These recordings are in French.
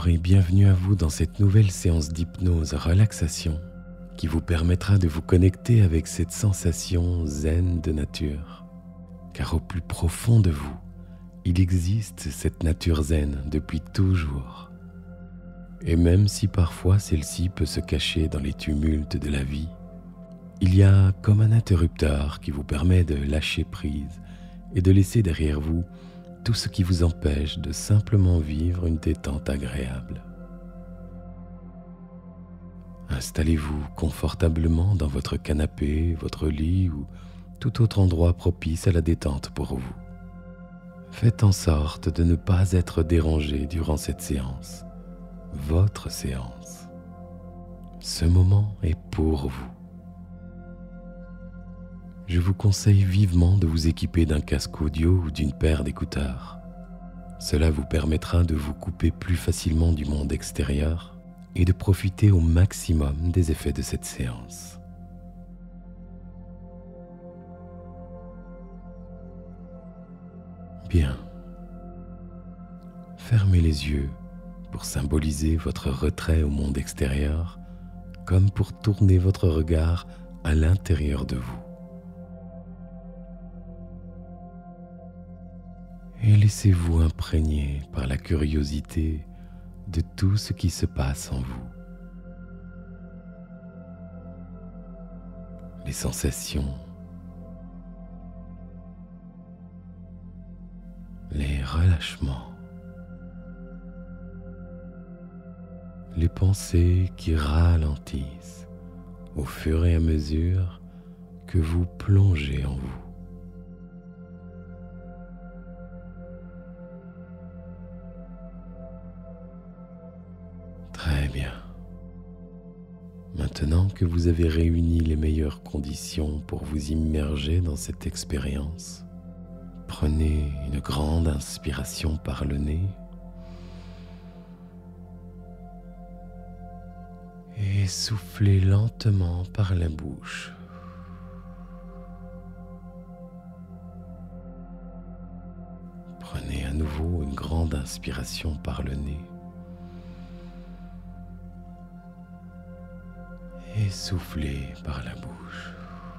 Bonjour et bienvenue à vous dans cette nouvelle séance d'hypnose relaxation qui vous permettra de vous connecter avec cette sensation zen de nature. Car au plus profond de vous, il existe cette nature zen depuis toujours. Et même si parfois celle-ci peut se cacher dans les tumultes de la vie, il y a comme un interrupteur qui vous permet de lâcher prise et de laisser derrière vous tout ce qui vous empêche de simplement vivre une détente agréable. Installez-vous confortablement dans votre canapé, votre lit ou tout autre endroit propice à la détente pour vous. Faites en sorte de ne pas être dérangé durant cette séance, votre séance. Ce moment est pour vous. Je vous conseille vivement de vous équiper d'un casque audio ou d'une paire d'écouteurs. Cela vous permettra de vous couper plus facilement du monde extérieur et de profiter au maximum des effets de cette séance. Bien. Fermez les yeux pour symboliser votre retrait au monde extérieur, comme pour tourner votre regard à l'intérieur de vous. Et laissez-vous imprégner par la curiosité de tout ce qui se passe en vous. Les sensations, les relâchements, les pensées qui ralentissent au fur et à mesure que vous plongez en vous. Très bien. Maintenant que vous avez réuni les meilleures conditions pour vous immerger dans cette expérience, prenez une grande inspiration par le nez et soufflez lentement par la bouche. Prenez à nouveau une grande inspiration par le nez et soufflez par la bouche.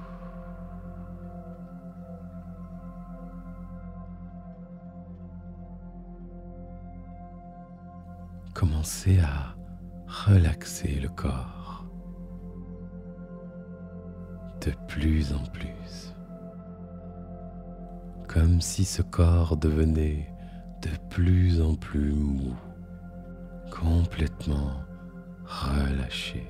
Commencez à relaxer le corps de plus en plus, comme si ce corps devenait de plus en plus mou, complètement relâché.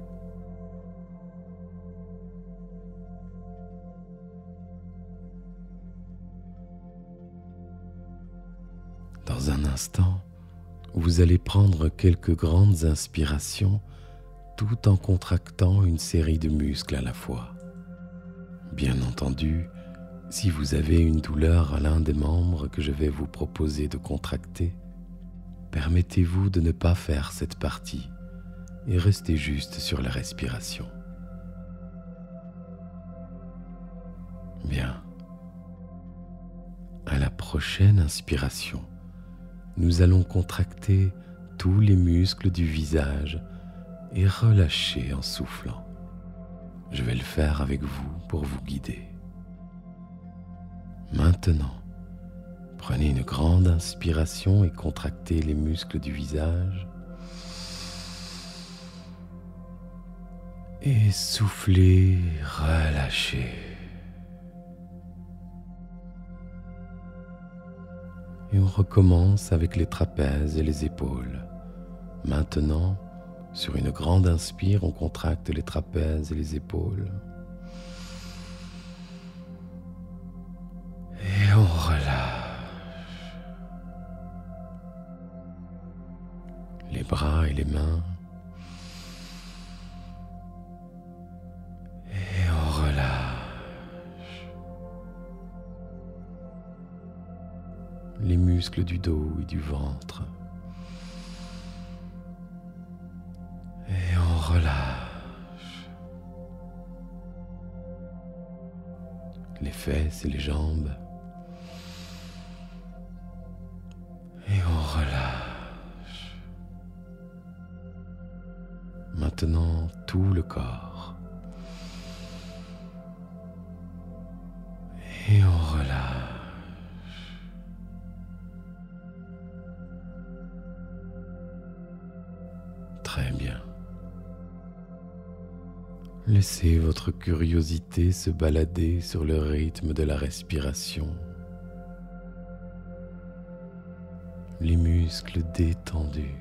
Dans un instant, vous allez prendre quelques grandes inspirations tout en contractant une série de muscles à la fois. Bien entendu, si vous avez une douleur à l'un des membres que je vais vous proposer de contracter, permettez-vous de ne pas faire cette partie et restez juste sur la respiration. Bien. À la prochaine inspiration, nous allons contracter tous les muscles du visage et relâcher en soufflant. Je vais le faire avec vous pour vous guider. Maintenant, prenez une grande inspiration et contractez les muscles du visage. Et soufflez, relâchez. Et on recommence avec les trapèzes et les épaules. Maintenant, sur une grande inspire, on contracte les trapèzes et les épaules. Et on relâche. Les bras et les mains. Et on relâche. Les muscles du dos et du ventre. Et on relâche. Les fesses et les jambes. Et on relâche. maintenant tout le corps. Et on relâche. Très bien. Laissez votre curiosité se balader sur le rythme de la respiration. Les muscles détendus.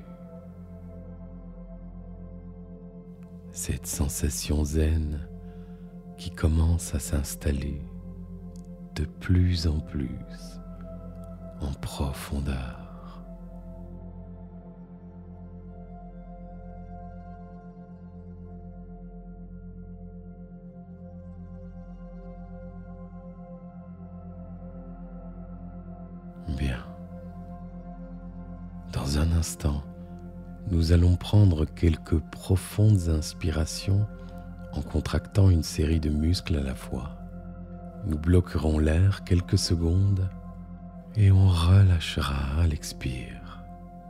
Cette sensation zen qui commence à s'installer de plus en plus en profondeur. Bien. Dans un instant, nous allons prendre quelques profondes inspirations en contractant une série de muscles à la fois. Nous bloquerons l'air quelques secondes et on relâchera à l'expire.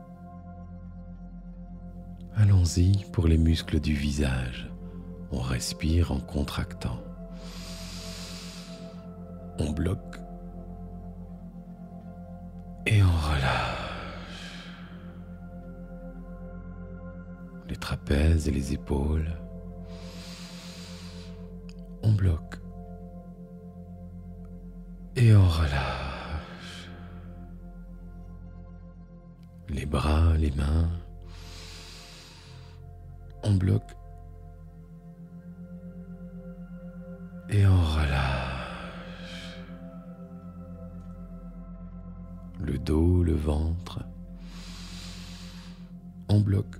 Allons-y pour les muscles du visage. On respire en contractant. On bloque et on relâche. Les trapèzes et les épaules. On bloque et on relâche. Les bras, les mains. On bloque et on relâche. Le dos, le ventre. On bloque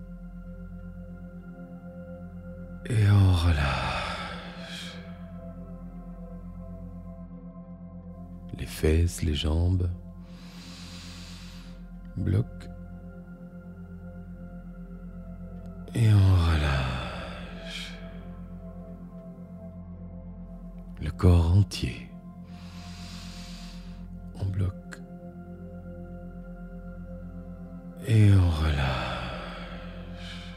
et on relâche. Les fesses, les jambes. Bloque et on relâche. Le corps entier. On bloque et on relâche.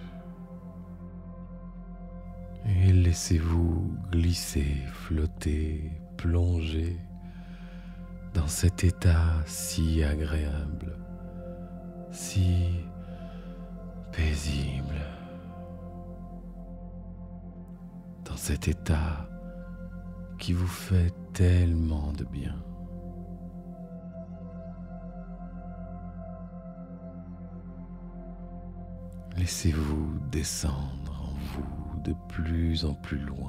Et laissez-vous glisser, flotter, plonger dans cet état si agréable, si paisible, dans cet état qui vous fait tellement de bien. Laissez-vous descendre en vous de plus en plus loin,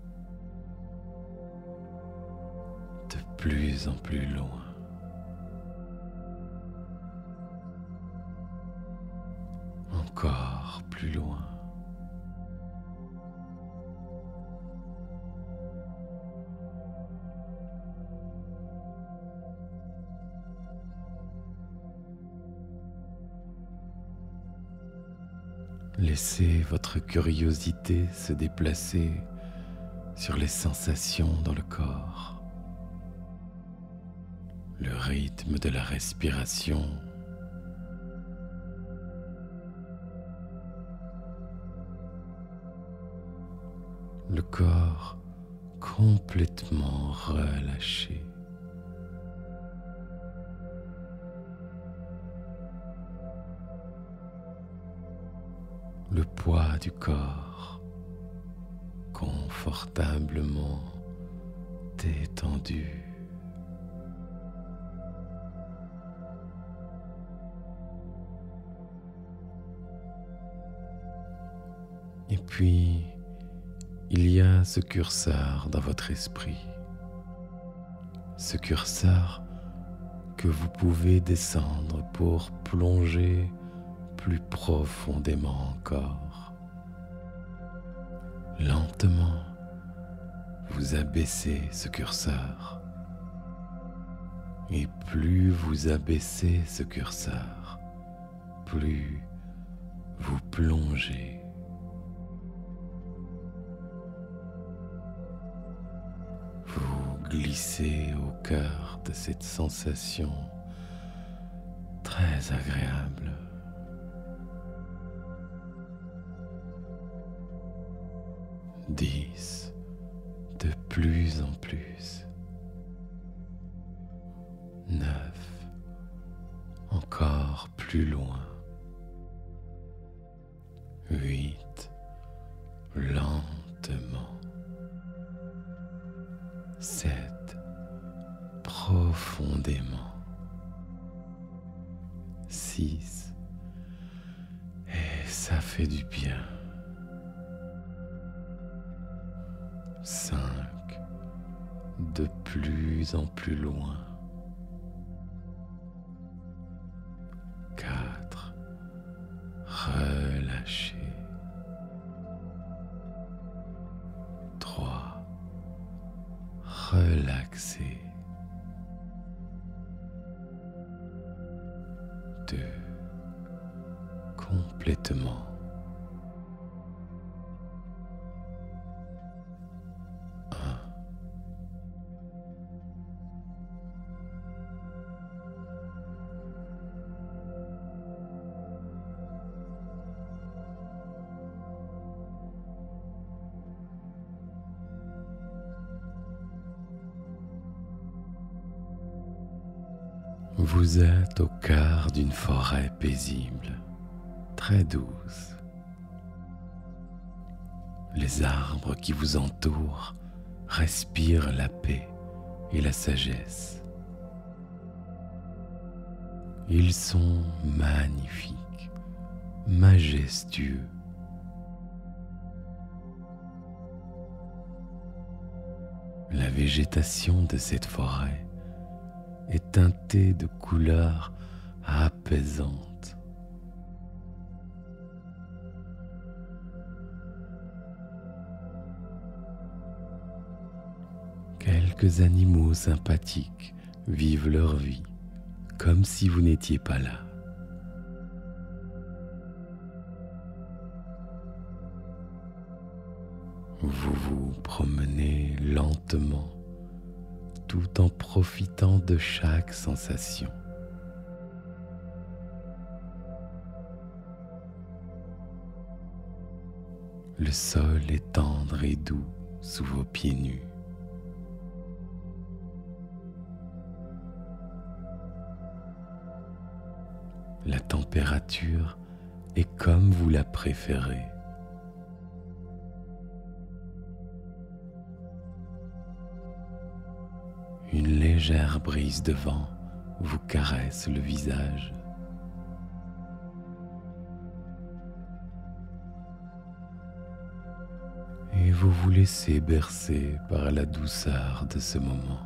de plus en plus loin. Encore plus loin. Laissez votre curiosité se déplacer sur les sensations dans le corps, le rythme de la respiration, le corps complètement relâché. Le poids du corps confortablement détendu. Et puis, il y a ce curseur dans votre esprit, ce curseur que vous pouvez descendre pour plonger plus profondément encore. Lentement, vous abaissez ce curseur. Et plus vous abaissez ce curseur, plus vous plongez. Vous glissez au cœur de cette sensation très agréable. 10, de plus en plus. 9, encore plus loin. 8, lentement. 7, profondément. 6, et ça fait du bien. 5, de plus en plus loin. 4, relâchez. 3, relaxez. 2, complètement. 1. Vous êtes au cœur d'une forêt paisible, très douce. Les arbres qui vous entourent respirent la paix et la sagesse. Ils sont magnifiques, majestueux. La végétation de cette forêt est teintée de couleurs apaisantes. Quelques animaux sympathiques vivent leur vie comme si vous n'étiez pas là. Vous vous promenez lentement tout en profitant de chaque sensation. Le sol est tendre et doux sous vos pieds nus. La température est comme vous la préférez. Une légère brise de vent vous caresse le visage. Et vous vous laissez bercer par la douceur de ce moment.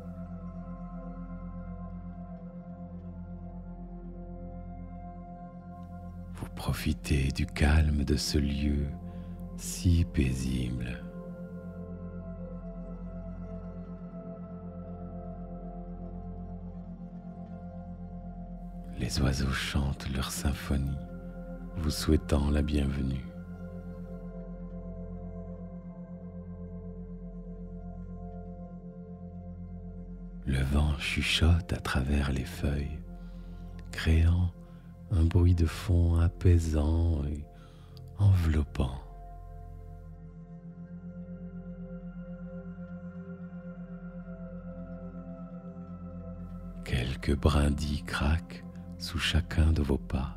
Vous profitez du calme de ce lieu si paisible. Les oiseaux chantent leur symphonie, vous souhaitant la bienvenue. Le vent chuchote à travers les feuilles, créant un bruit de fond apaisant et enveloppant. Quelques brindilles craquent sous chacun de vos pas.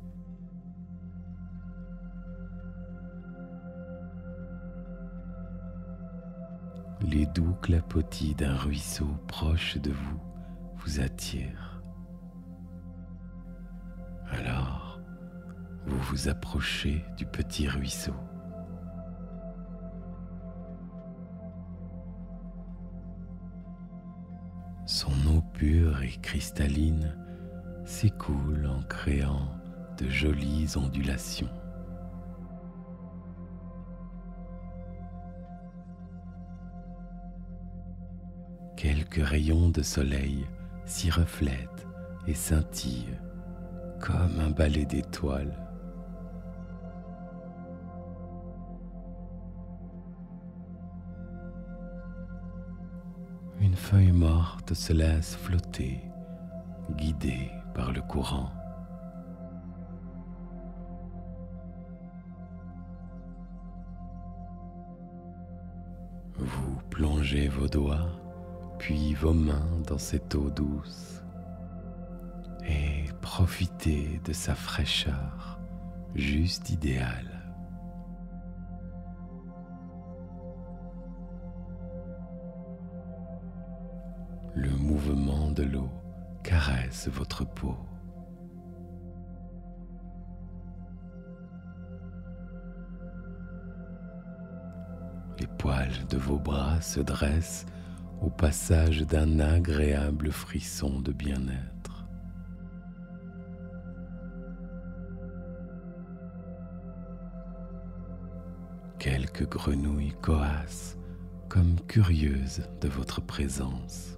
Les doux clapotis d'un ruisseau proche de vous vous attirent. Alors, vous vous approchez du petit ruisseau. Son eau pure et cristalline s'écoule en créant de jolies ondulations. Quelques rayons de soleil s'y reflètent et scintillent comme un balai d'étoiles. Une feuille morte se laisse flotter, guidée par le courant. Vous plongez vos doigts, puis vos mains dans cette eau douce et profitez de sa fraîcheur juste idéale. Le mouvement de l'eau caresse votre peau. Les poils de vos bras se dressent au passage d'un agréable frisson de bien-être. Quelques grenouilles coassent comme curieuses de votre présence.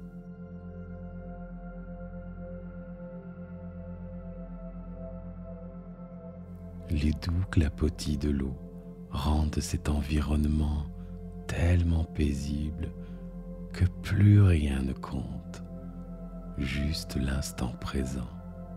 Les doux clapotis de l'eau rendent cet environnement tellement paisible que plus rien ne compte, juste l'instant présent.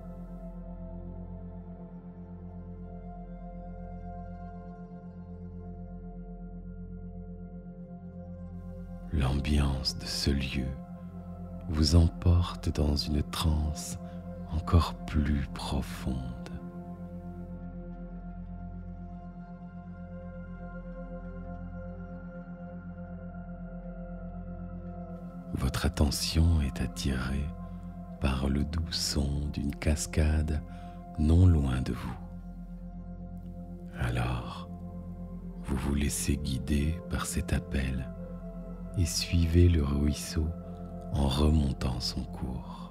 L'ambiance de ce lieu vous emporte dans une transe encore plus profonde. Votre attention est attirée par le doux son d'une cascade non loin de vous. Alors, vous vous laissez guider par cet appel et suivez le ruisseau en remontant son cours.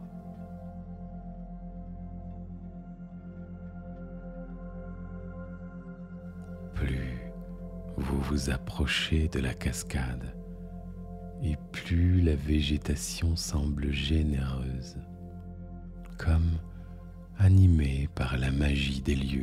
Plus vous vous approchez de la cascade, et plus la végétation semble généreuse, comme animée par la magie des lieux.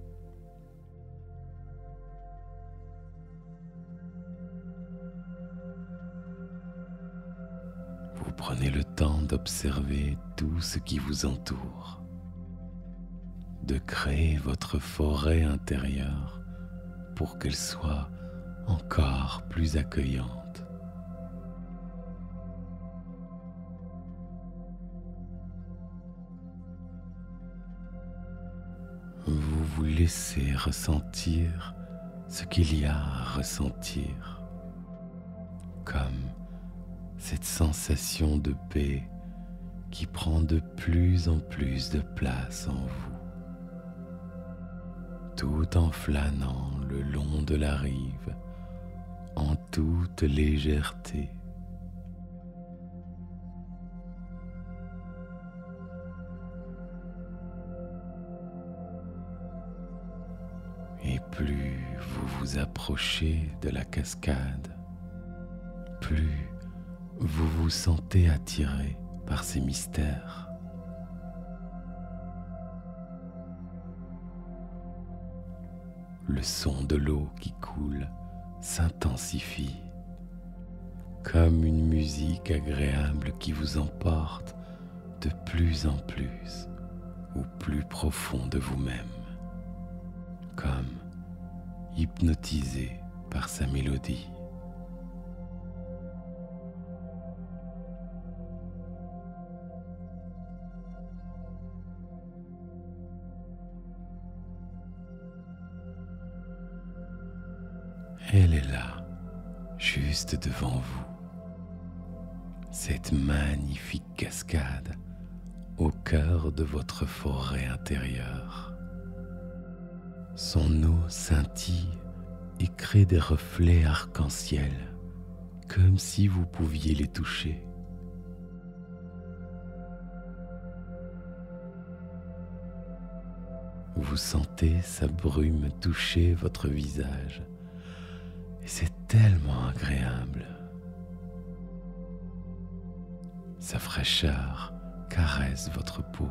Vous prenez le temps d'observer tout ce qui vous entoure, de créer votre forêt intérieure pour qu'elle soit encore plus accueillante. Vous vous laissez ressentir ce qu'il y a à ressentir, comme cette sensation de paix qui prend de plus en plus de place en vous, tout en flânant le long de la rive, en toute légèreté. Et plus vous vous approchez de la cascade, plus vous vous sentez attiré par ces mystères. Le son de l'eau qui coule s'intensifie, comme une musique agréable qui vous emporte de plus en plus au plus profond de vous-même, comme hypnotisé par sa mélodie. Elle est là, juste devant vous, cette magnifique cascade au cœur de votre forêt intérieure. Son eau scintille et crée des reflets arc-en-ciel, comme si vous pouviez les toucher. Vous sentez sa brume toucher votre visage, et c'est tellement agréable. Sa fraîcheur caresse votre peau.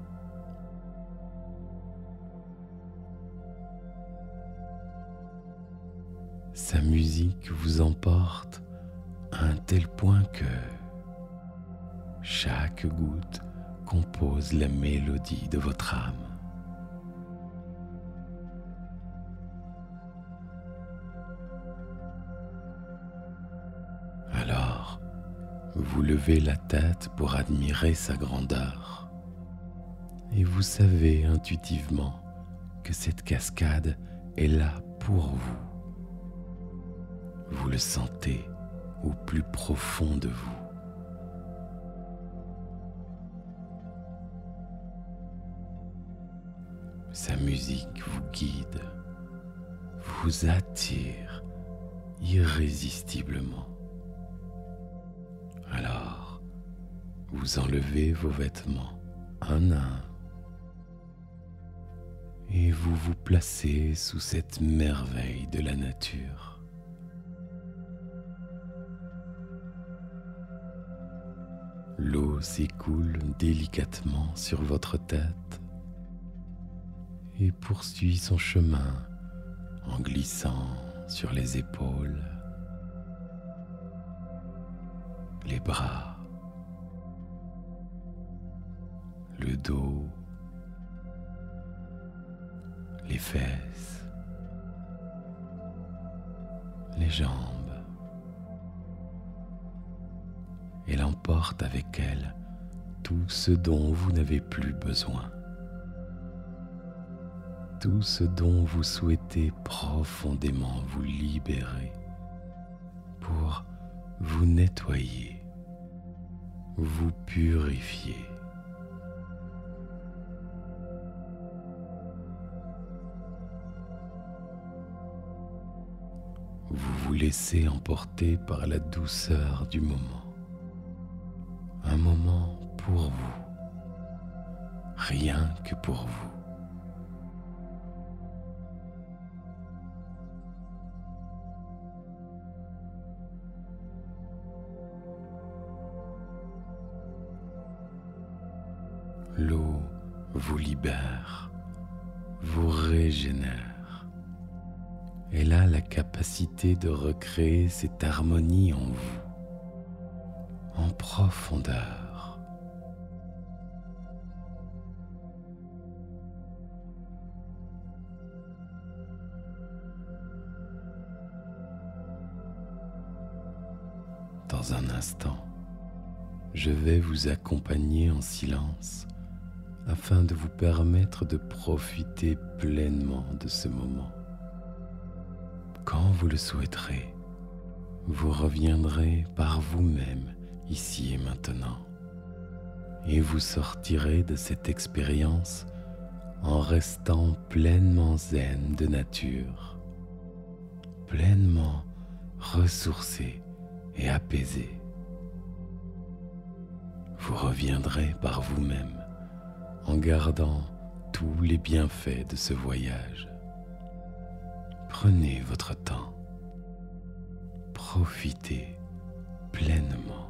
Sa musique vous emporte à un tel point que chaque goutte compose la mélodie de votre âme. Vous levez la tête pour admirer sa grandeur. Et vous savez intuitivement que cette cascade est là pour vous. Vous le sentez au plus profond de vous. Sa musique vous guide, vous attire irrésistiblement. Alors, vous enlevez vos vêtements un à un et vous vous placez sous cette merveille de la nature. L'eau s'écoule délicatement sur votre tête et poursuit son chemin en glissant sur les épaules, les bras, le dos, les fesses, les jambes. Elle emporte avec elle tout ce dont vous n'avez plus besoin, tout ce dont vous souhaitez profondément vous libérer pour vous nettoyer, vous purifier. Vous vous laissez emporter par la douceur du moment. Un moment pour vous, rien que pour vous. L'eau vous libère, vous régénère. Elle a la capacité de recréer cette harmonie en vous, en profondeur. Dans un instant, je vais vous accompagner en silence afin de vous permettre de profiter pleinement de ce moment. Quand vous le souhaiterez, vous reviendrez par vous-même ici et maintenant, et vous sortirez de cette expérience en restant pleinement zen de nature, pleinement ressourcé et apaisé. Vous reviendrez par vous-même en gardant tous les bienfaits de ce voyage. Prenez votre temps, profitez pleinement.